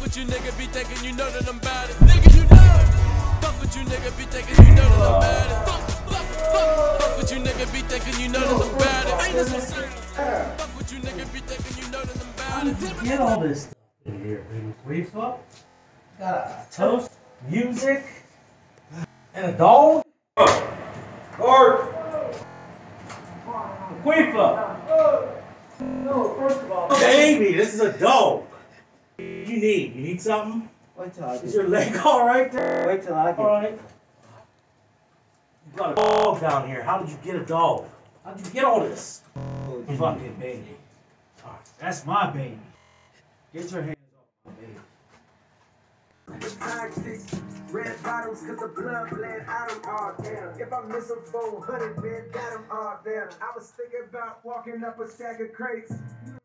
what you nigga be thinking, you know that I'm bad it. Nigga, you know. Fuck what you nigga be thinking, you know that I'm bad it. Fuck what you nigga be thinking, you know that I'm bad it. Ain't this insane? Fuck what you nigga be thinking, you know that I'm bad How did you get all this stuff in here, baby? Queef up? Got a toast, music, and a dog? Or Queef up? No, first of all, baby, this is a dog. You need something? Wait till I get Is your leg all right there? Wait till I get all right. You got a dog down here. How did you get a dog? How did you get all this? Fucking baby. Right, that's my baby. Get your hands off my baby. Toxic, red bottoms, cause the blood bled out of all damn. If I miss a 400, man, got them all damn. I was thinking about walking up a stack of crates.